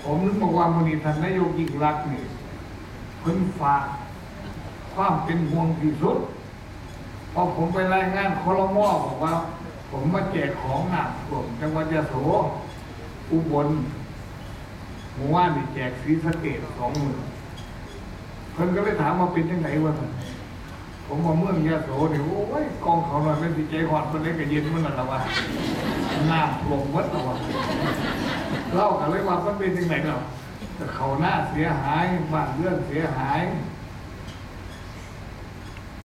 ผมนึกบอกว่ามูลนิธินายกยิ่งรักษณ์นี่เพิ่นฝากความเป็นห่วงที่สุดพอผมไปรายงานครม.บอกว่าผมมาแจกของหนักท่วมจังหวัดยะโสอุบลหมู่บ้านนี่แจกศรีสะเกษ20,000เพิ่นก็เลยถามว่าเป็นยังไงวะผมมาเมืองยะโสเนี่ยโอ้ยกองเขาหน่อยเป็นสิใจหอดมันได้กระเย็นมันนั่นละวะน้ำท่วมวัดละวะเล่ากันเลยว่ามันเป็นยังไงเนาะแต่เขาหน้าเสียหายบ้านเรือนเสียหาย